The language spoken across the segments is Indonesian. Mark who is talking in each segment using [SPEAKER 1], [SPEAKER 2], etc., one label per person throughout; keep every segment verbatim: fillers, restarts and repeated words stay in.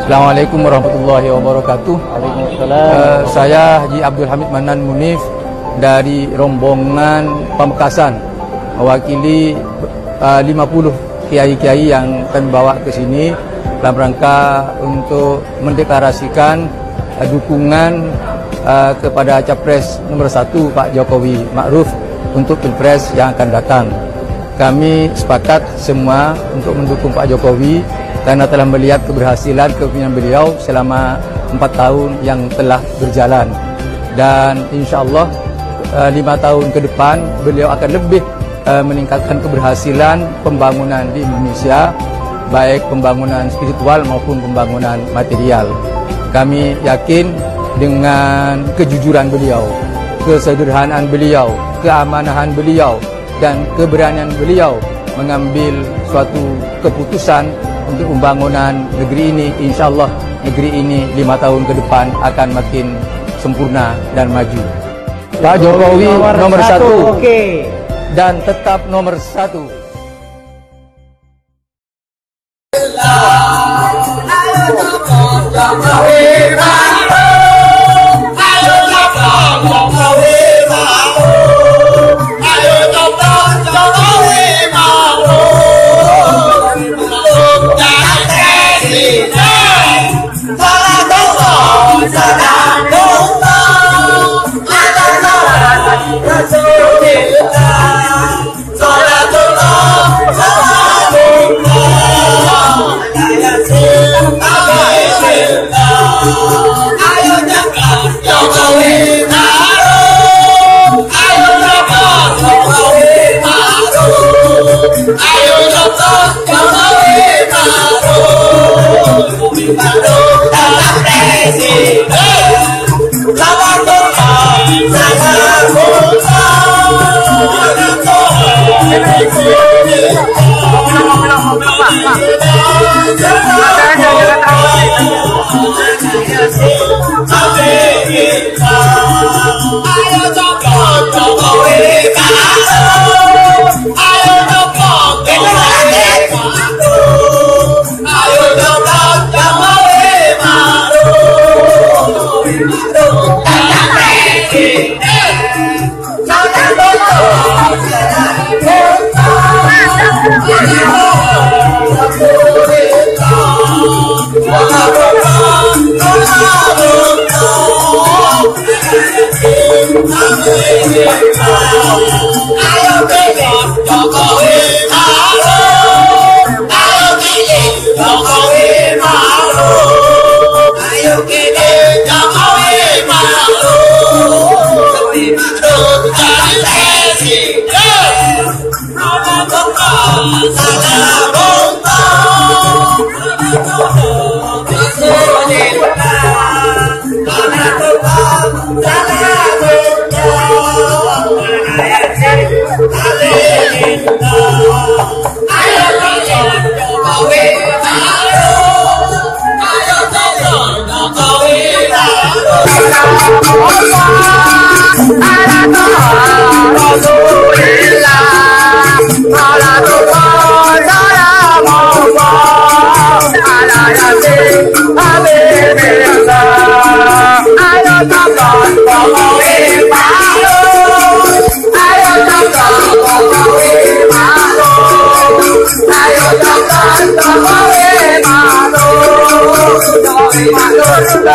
[SPEAKER 1] Assalamualaikum warahmatullahi wabarakatuh. Uh, saya Haji Abdul Hamid Manan Munif dari rombongan Pamekasan, mewakili uh, lima puluh kiai-kiai yang kami bawa ke sini dalam rangka untuk mendeklarasikan uh, dukungan uh, kepada Capres nomor satu Pak Jokowi Ma'ruf untuk Pilpres yang akan datang. Kami sepakat semua untuk mendukung Pak Jokowi karena telah melihat keberhasilan kepemimpinan beliau selama empat tahun yang telah berjalan, dan insya Allah uh, lima tahun ke depan beliau akan lebih uh, meningkatkan keberhasilan pembangunan di Indonesia, baik pembangunan spiritual maupun pembangunan material. Kami yakin dengan kejujuran beliau, kesederhanaan beliau, keamanahan beliau, dan keberanian beliau mengambil suatu keputusan untuk pembangunan negeri ini. Insya Allah negeri ini lima tahun ke depan akan makin sempurna dan maju. Pak Jokowi nomor, nomor satu, satu. Okay. Dan tetap nomor satu.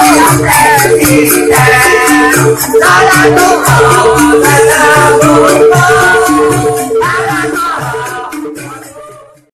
[SPEAKER 2] Salah